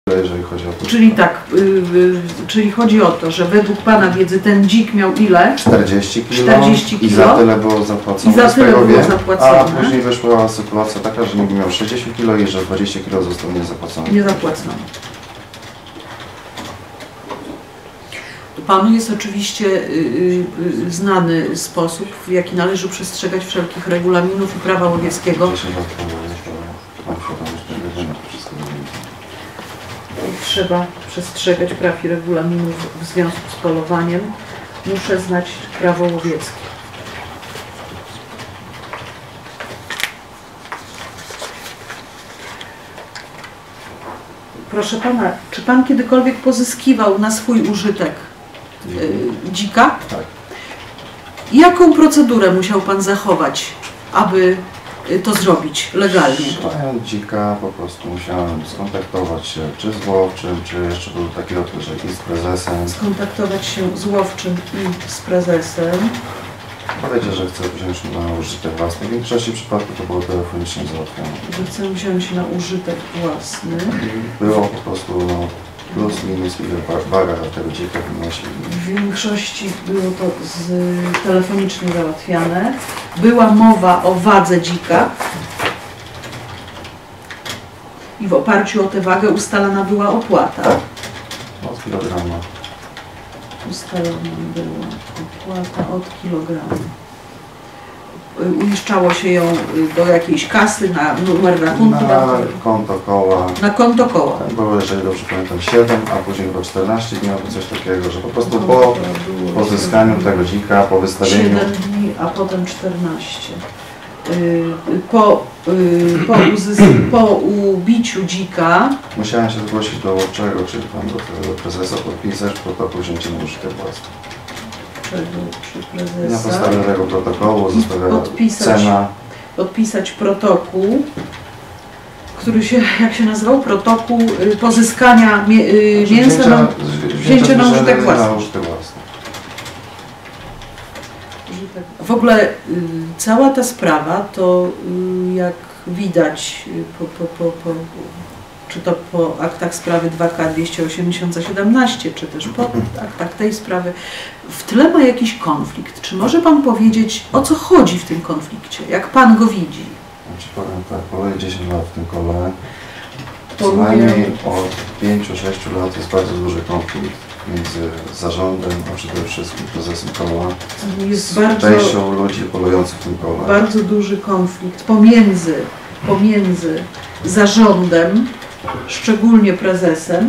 jeżeli chodzi o to. Czyli tak, czyli chodzi o to, że według Pana wiedzy ten dzik miał ile? 40 kg. 40 kg. I za tyle było zapłacone. I za tyle było zapłacone. A później wyszła sytuacja taka, że niby miał 60 kg i że 20 kg zostało niezapłacone. Niezapłacone. Panu jest oczywiście znany sposób, w jaki należy przestrzegać wszelkich regulaminów i prawa łowieckiego. 10 lat temu mam świadomość tego, że wszystko Trzeba przestrzegać praw i regulaminów w związku z polowaniem. Muszę znać prawo łowieckie. Proszę Pana, czy Pan kiedykolwiek pozyskiwał na swój użytek dzika? Tak. Jaką procedurę musiał Pan zachować, aby to zrobić legalnie? Szukając dzika po prostu musiałem skontaktować się czy z łowczym, czy jeszcze był taki okres, że i z prezesem. Skontaktować się z łowczym i z prezesem. Powiedział, że chce wziąć na użytek własny. W większości przypadków to było telefonicznie załatwione. Że chcę wziąć na użytek własny. Było po prostu plus minus ile waga tego dzika wynosi. W większości było to telefonicznie załatwiane. Była mowa o wadze dzika i w oparciu o tę wagę ustalana była opłata. Tak. Od kilograma. Ustalona była opłata od kilogramu. Uiszczało się ją do jakiejś kasy, na numer rachunku. Na konto koła. Na konto koła. Było, jeżeli dobrze pamiętam, 7, a później chyba 14 dni albo coś takiego, że po prostu po pozyskaniu tego dzika, po wystawieniu... 7 dni, a potem 14. Po ubiciu dzika Musiałem się zgłosić do łowczego, czyli tam do prezesa, podpisać protokół wzięcia na użytek własny. I na podstawie tego protokołu została cena. Podpisać protokół, który się, jak się nazywał? Protokół pozyskania mięsa na wzięcie na użytek własny. W ogóle cała ta sprawa to jak widać czy to po aktach sprawy 2K 280/17, czy też po aktach tej sprawy, w tle ma jakiś konflikt. Czy może Pan powiedzieć, o co chodzi w tym konflikcie? Jak Pan go widzi? Znaczy powiem tak, poluję 10 lat w tym kole. Co najmniej od 5-6 lat jest bardzo duży konflikt między zarządem, a przede wszystkim prezesem koła, jest z częścią ludzi polujących w tym kole. Bardzo duży konflikt pomiędzy zarządem, szczególnie prezesem,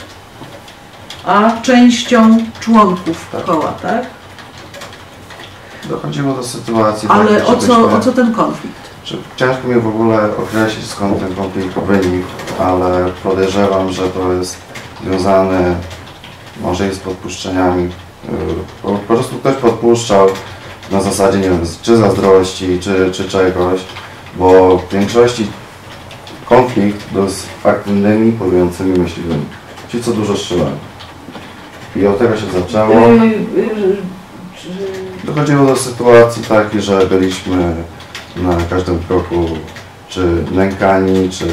a częścią członków koła, tak? Dochodziło do sytuacji... Ale takiej, o co ten konflikt? Ciężko mi w ogóle określić, skąd ten konflikt wynikł, ale podejrzewam, że to jest związane może i z podpuszczeniami. Po prostu ktoś podpuszczał na zasadzie, nie wiem, czy zazdrości, czy czegoś, bo w większości konflikt był z aktywnymi, polującymi myśliwymi. Ci, co dużo strzelają. I od tego się zaczęło. Dochodziło do sytuacji takiej, że byliśmy na każdym kroku czy nękani, czy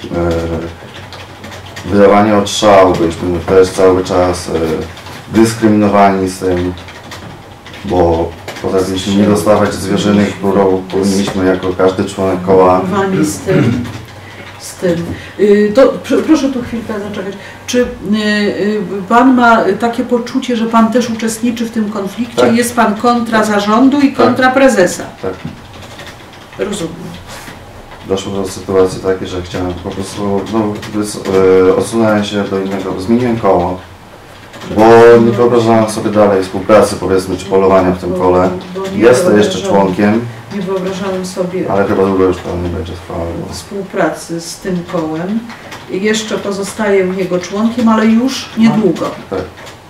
wydawani od szału. Byliśmy też cały czas dyskryminowani z tym, bo potrafiliśmy nie dostawać zwierzyny, którą powinniśmy jako każdy członek koła. Z tym. To proszę tu chwilkę zaczekać. Czy Pan ma takie poczucie, że Pan też uczestniczy w tym konflikcie? Tak. Jest Pan kontra zarządu i kontra prezesa? Tak. Rozumiem. Doszło do sytuacji takiej, że chciałem po prostu, odsunąłem się do innego, zmieniłem koło, bo nie wyobrażałem sobie dalej współpracy, powiedzmy, czy polowania w tym kole. Jestem jeszcze członkiem. Nie wyobrażałem sobie, ale chyba długo już to nie będzie trwało. Współpracy z tym kołem. Jeszcze pozostaję jego członkiem, ale już niedługo. Tak.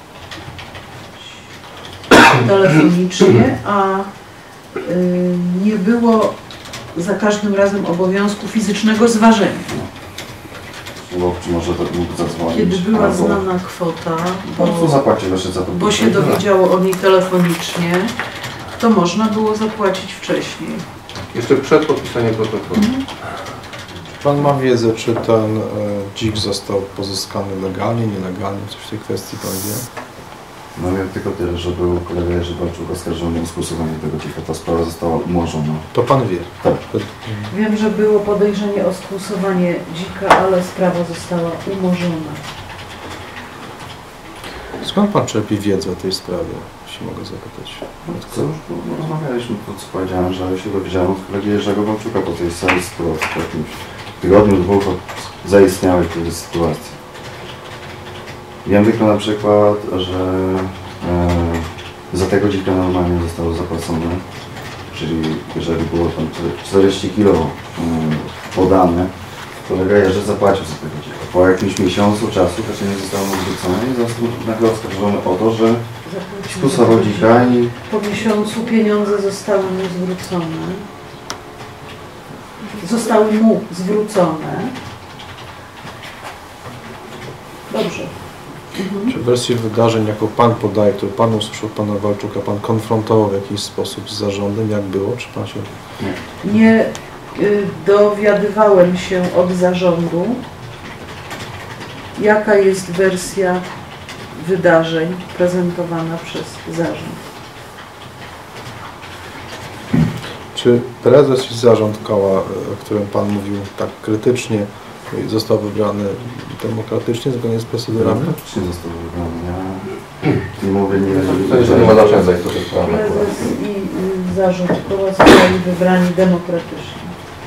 Telefonicznie, a nie było za każdym razem obowiązku fizycznego zważenia. Łowczy może to mógł zadzwonić. Kiedy była znana kwota, bo się dowiedziało o niej telefonicznie, to można było zapłacić wcześniej. Jeszcze przed podpisaniem protokołu. Pan ma wiedzę, czy ten dzik został pozyskany legalnie, nielegalnie? Coś w tej kwestii pan wie? No wiem tylko tyle, że był kolega Jerzy Walczuk oskarżony o skłusowanie tego dzika. Ta sprawa została umorzona. To pan wie? Tak. Wiem, że było podejrzenie o skłusowanie dzika, ale sprawa została umorzona. Skąd pan czerpie wiedzę o tej sprawie, jeśli mogę zapytać? No co, już rozmawialiśmy, to co powiedziałem, że się dowiedziałem od kolegi Jerzego Walczuka po tej samej sytuacji. Po jakimś tygodniu, dwóch od zaistniałej tej sytuacji. Wiem tylko na przykład, że za tego dzika normalnie zostało zapłacone, czyli jeżeli było tam 40 kg podane, kolega Jerzy zapłacił za tego dzika. Po jakimś miesiącu czasu to się nie zostało zwrócone i został nagle oskarżony o to, że skłusował dzika i Po miesiącu pieniądze zostały mu zwrócone. Zostały mu zwrócone. Dobrze. Czy wersję wydarzeń, jaką pan podaje, którą pan usłyszał od pana Walczuka, pan konfrontował w jakiś sposób z zarządem? Jak było? Czy pan się... Nie dowiadywałem się od zarządu, jaka jest wersja wydarzeń prezentowana przez zarząd. Czy prezes i zarząd koła, o którym pan mówił tak krytycznie, został wybrany demokratycznie, zgodnie z procedurami? faktycznie został wybrany. Ja nie mówię, To jeszcze nie ma znaczenia, za istotę sprawy. Prezes i zarząd koła zostali wybrani demokratycznie.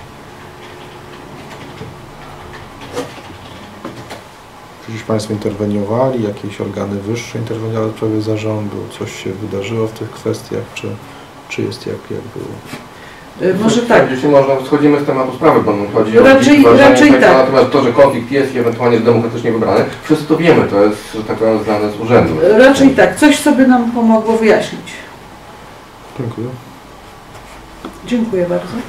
Czy już państwo interweniowali, jakieś organy wyższe interweniowały w sprawie zarządu? Coś się wydarzyło w tych kwestiach, czy jest jak było? Może tak. Jeśli można, schodzimy z tematu sprawy, bo chodzi Raczej o tak. Natomiast to, że konflikt jest i ewentualnie demokratycznie wybrany, wszyscy to wiemy, to jest, że tak powiem, znane z urzędu. Raczej tak. Coś sobie nam pomogło wyjaśnić. Dziękuję. Dziękuję bardzo.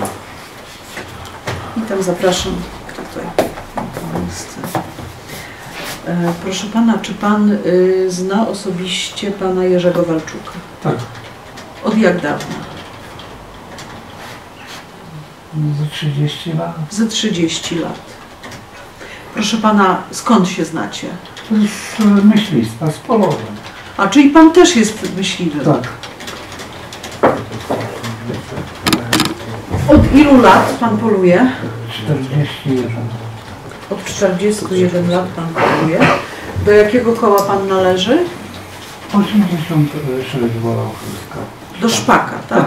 I tam zapraszam tutaj na miejsce. Proszę pana, czy pan zna osobiście pana Jerzego Walczuka? Tak, Od jak dawna? za 30 lat. Ze 30 lat. Proszę pana, skąd się znacie? Z myślistwa, z polowem. A, czyli pan też jest myśliwym? Tak. Od ilu lat pan poluje? 41. Od 41 lat pan poluje. Do jakiego koła pan należy? 86 Wolałowska. Do Szpaka, tak?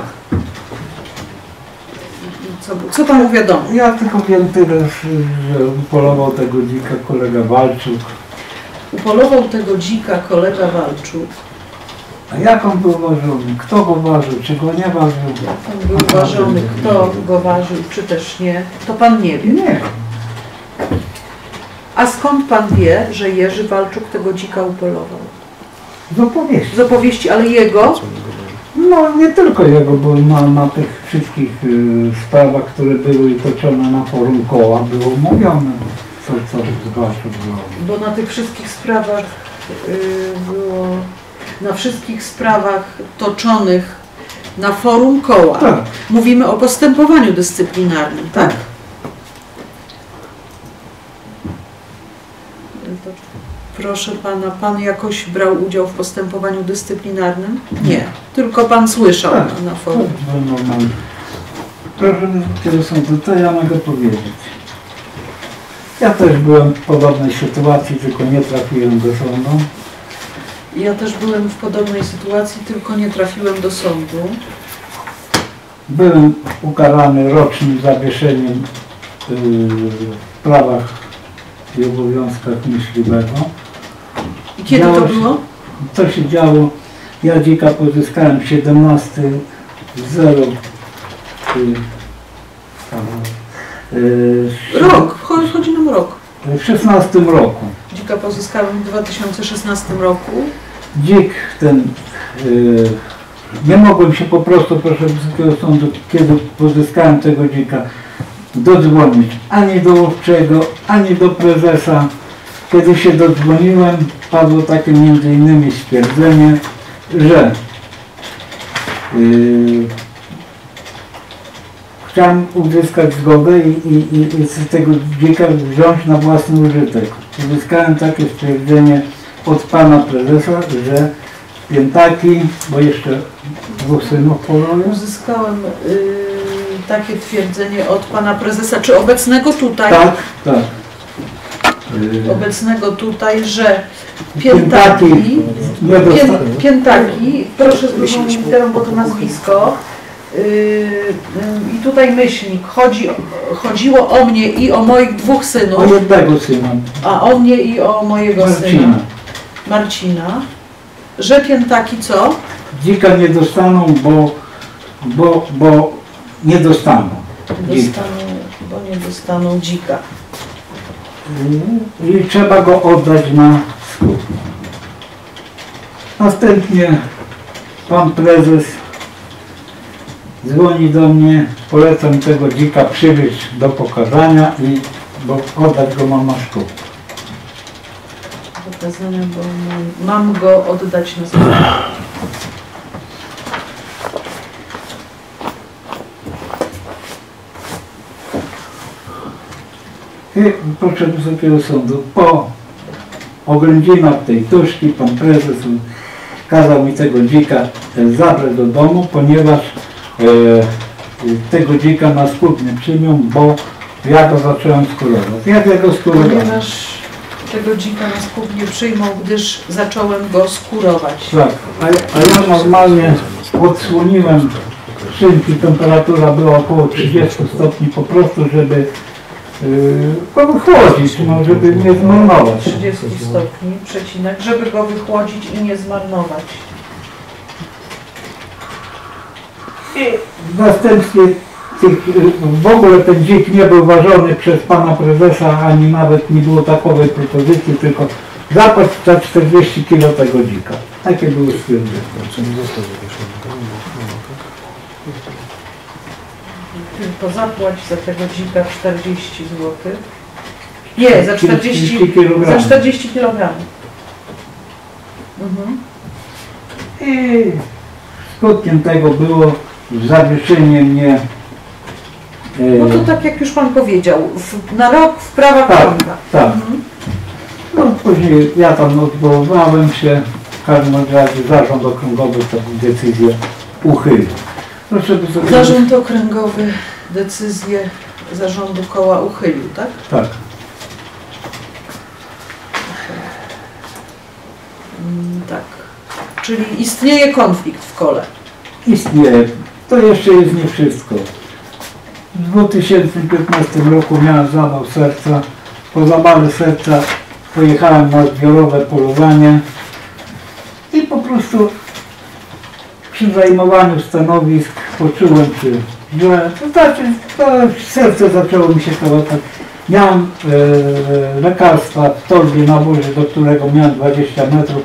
Co pan uwiadomił? Ja tylko wiem tyle, że upolował tego dzika kolega Walczuk. Upolował tego dzika kolega Walczuk. A jak on był ważony? Kto go ważył? Czy go nie ważył? Jak on był ważony, kto go ważył, czy też nie, to pan nie wie. Nie. A skąd pan wie, że Jerzy Walczuk tego dzika upolował? Z opowieści. Z opowieści, ale jego? No nie tylko jego, bo na tych wszystkich sprawach, które były toczone na forum koła, było mówione, co Walczuk było. Bo na tych wszystkich sprawach było, na wszystkich sprawach toczonych na forum koła. Tak. Mówimy o postępowaniu dyscyplinarnym, tak? Tak. Proszę pana, pan jakoś brał udział w postępowaniu dyscyplinarnym? Nie, tylko pan słyszał Tak. na forum. Normalnie. Proszę, kiedy są to ja mogę powiedzieć. Ja też byłem w podobnej sytuacji, tylko nie trafiłem do sądu. Ja też byłem w podobnej sytuacji, tylko nie trafiłem do sądu. Byłem ukarany rocznym zawieszeniem w prawach i obowiązkach myśliwego. I kiedy to było? Co się działo? Ja dzika pozyskałem 17.0 Rok, chodzi nam o rok. w 16 roku. Dzika pozyskałem w 2016 roku. Dzik ten, nie mogłem się po prostu, proszę Wysokiego Sądu, kiedy pozyskałem tego dzika, dodzwonić ani do łowczego, ani do prezesa. Kiedy się dodzwoniłem, padło takie między innymi stwierdzenie, że chciałem uzyskać zgodę i z tego dzika wziąć na własny użytek. Uzyskałem takie stwierdzenie od pana prezesa, że piętaki, bo jeszcze 2 synów poluje. Uzyskałem takie twierdzenie od pana prezesa, czy obecnego tutaj? Tak, tak. Obecnego tutaj, że Piętaki piętaki, proszę z drugą literą, bo to nazwisko. I tutaj myślnik, chodziło o mnie i o moich 2 synów, O jednego syna. a o mnie i o mojego syna, Marcina. Marcina, że piętaki co? Dzika nie dostaną, bo nie dostaną. Bo nie dostaną dzika. I trzeba go oddać na skup. Następnie pan prezes dzwoni do mnie, polecam tego dzika przywieźć do pokazania bo oddać go mam na skup. Pokazania, bo mam go oddać na skup. I proszę Wysokiego Sądu, po oględzinach tej tuszki pan prezes kazał mi tego dzika zabrać do domu, ponieważ tego dzika na skup nie przyjmą, bo ja go zacząłem skurować. Jak ja go skurowałem? Ponieważ tego dzika na skup nie przyjmą, gdyż zacząłem go skurować. Tak, a ja normalnie odsłoniłem szynki, temperatura była około 30 stopni po prostu, żeby go wychłodzić, no, żeby nie zmarnować. 30 stopni, przecinek, żeby go wychłodzić i nie zmarnować. I w następstwie w ogóle ten dzik nie był ważony przez pana prezesa, ani nawet nie było takowej propozycji, tylko zapłać za 40 kg tego dzika. Takie były stwierdzenia. Tylko zapłać za tego dzika 40 zł. Nie, za 40 kg. Za 40 kg. Mhm. I skutkiem tego było zawieszenie mnie. No to tak jak już pan powiedział, na rok w prawa Tak, konta. tak. Mhm. No później ja tam odwoływałem się, w każdym razie zarząd okręgowy tę decyzję uchylił. Proszę Wysokiego... Zarząd okręgowy decyzję zarządu koła uchylił, tak? Tak. Tak. Czyli istnieje konflikt w kole. Istnieje. To jeszcze jest nie wszystko. W 2015 roku miałem zawał serca. Po zawale serca pojechałem na zbiorowe polowanie i po prostu przy zajmowaniu stanowisk poczułem się źle. To znaczy, to serce zaczęło mi się kołatać. Miałem lekarstwa w torbie na wozie, do którego miałem 20 metrów.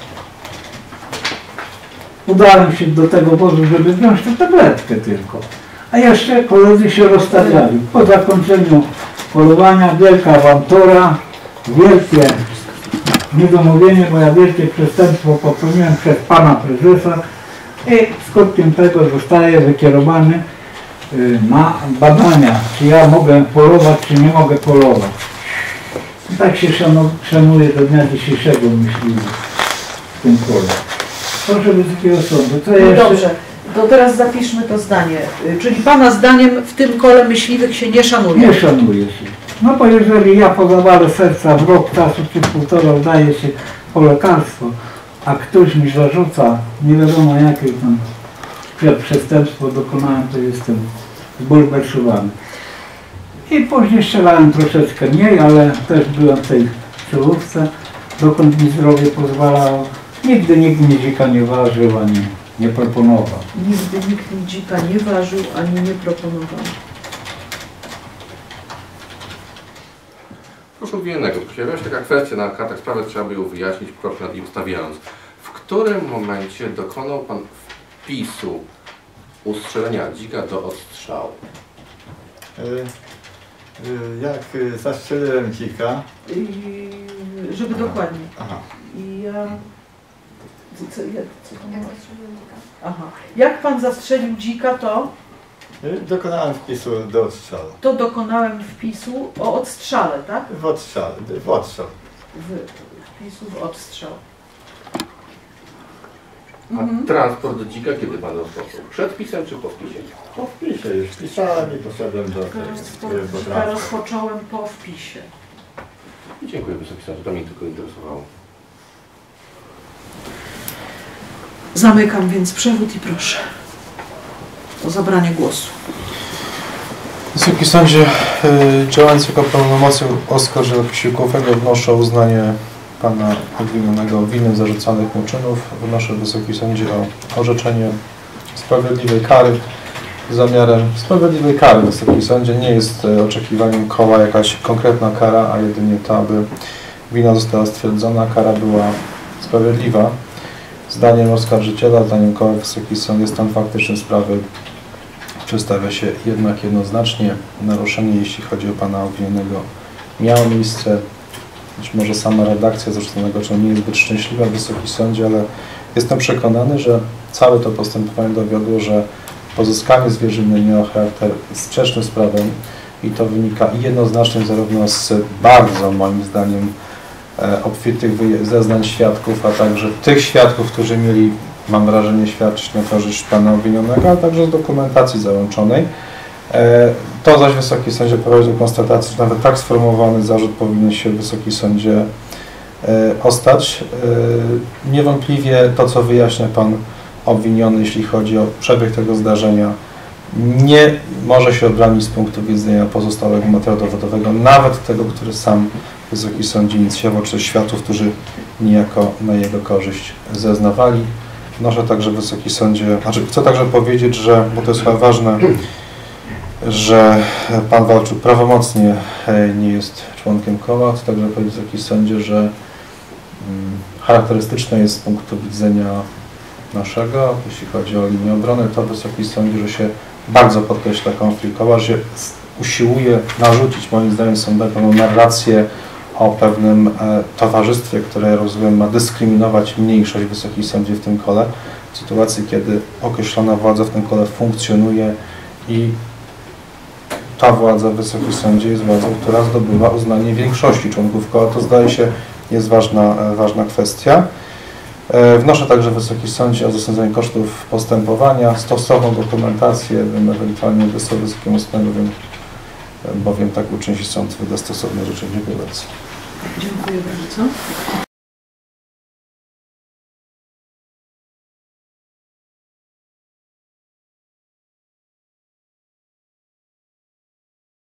Udałem się do tego wozu, żeby wziąć tę tabletkę tylko. A jeszcze koledzy się rozstawiali. Po zakończeniu polowania wielka awantura, wielkie niedomówienie, bo ja wielkie przestępstwo popełniłem przez pana prezesa i skutkiem tego zostaję wykierowany na badania, czy ja mogę polować, czy nie mogę polować. I tak się szanuje do dnia dzisiejszego myśliwych w tym polu. Proszę Wysokiego Sądu, co No jeszcze? dobrze, to teraz zapiszmy to zdanie. Czyli pana zdaniem w tym kole myśliwych się nie szanuje? Nie szanuje się. No bo jeżeli ja po zawale serca w rok czasu czy półtora udaję się po lekarstwo, a ktoś mi zarzuca nie wiadomo jakie tam przestępstwo dokonałem, to jestem zbulwersowany. I później strzelałem troszeczkę mniej, ale też byłem w tej czołówce, dokąd mi zdrowie pozwalało. Nigdy nikt mi dzika nie ważył, ani nie proponował. Nigdy nikt mi dzika nie ważył, ani nie proponował. Proszę o innego. Pojawiła się taka kwestia na kartach sprawy, trzeba by ją wyjaśnić, krok nad nim stawiając. W którym momencie dokonał pan wpisu ustrzelenia dzika do odstrzału? Jak zastrzeliłem dzika. Żeby dokładnie. Aha. I ja... Co pan ma? Aha. Jak pan zastrzelił dzika, to Dokonałem wpisu do odstrzału. To dokonałem wpisu o odstrzale, tak? W odstrzał. Wpisu w odstrzał. A transport dzika kiedy pan rozpoczął? Przed pisem czy po wpisie? Po wpisie już pisałem i poszedłem do Dzika rozpocząłem po wpisie. Dziękuję Wysoki Sądzie, to mnie tylko interesowało. Zamykam więc przewód i proszę o zabranie głosu. Wysoki Sądzie, działając jako pełnomocnik oskarżyciela posiłkowego, wnoszę o uznanie pana obwinionego winy zarzucanych mu czynów. Wnoszę Wysoki Sądzie o orzeczenie sprawiedliwej kary. Zamiarem sprawiedliwej kary, Wysoki Sądzie, nie jest oczekiwaniem koła jakaś konkretna kara, a jedynie to, aby wina została stwierdzona, kara była sprawiedliwa. Zdaniem oskarżyciela, zdaniem koła, Wysoki Sąd, stan faktyczny sprawy przedstawia się jednak jednoznacznie. Naruszenie, jeśli chodzi o pana obwinionego, miało miejsce. Być może sama redakcja zarzuconego czynu nie jest zbyt szczęśliwa w Wysokim Sądzie, ale jestem przekonany, że całe to postępowanie dowiodło, że pozyskanie zwierzyny miało charakter sprzeczny z prawem i to wynika jednoznacznie zarówno z bardzo, moim zdaniem, obfitych zeznań świadków, a także tych świadków, którzy mieli, mam wrażenie, świadczyć na korzyść pana obwinionego, a także z dokumentacji załączonej. To zaś Wysoki Sądzie prowadzi do konstatacji, że nawet tak sformułowany zarzut powinien się w Wysokim Sądzie ostać. Niewątpliwie to, co wyjaśnia pan obwiniony, jeśli chodzi o przebieg tego zdarzenia, nie może się obronić z punktu widzenia pozostałego materiału dowodowego, nawet tego, który sam Wysoki Sąd inicjował, czy świadków, którzy niejako na jego korzyść zeznawali. Wnoszę także Wysoki Sądzie, chcę także powiedzieć, że, bo to jest chyba ważne, że pan Walczuk prawomocnie nie jest członkiem koła. Chcę także powiedzieć Wysoki Sądzie, że charakterystyczne jest z punktu widzenia naszego, jeśli chodzi o linię obrony, to Wysoki Sądzie, że się bardzo podkreśla konflikt koła, że usiłuje narzucić, moim zdaniem, sądowi pewną narrację o pewnym towarzystwie, które, rozumiem, ma dyskryminować mniejszość w Wysokim Sądzie w tym kole, w sytuacji, kiedy określona władza w tym kole funkcjonuje i ta władza w Wysokim Sądzie jest władzą, która zdobywa uznanie większości członków koła. To, zdaje się, jest ważna kwestia. Wnoszę także w Wysokim Sądzie o zasądzenie kosztów postępowania, stosowną dokumentację, ewentualnie wysłać Wysokiemu Sądowi, bowiem tak uczyni sąd wyda stosowne życzenie. Dziękuję bardzo. Dziękuję bardzo.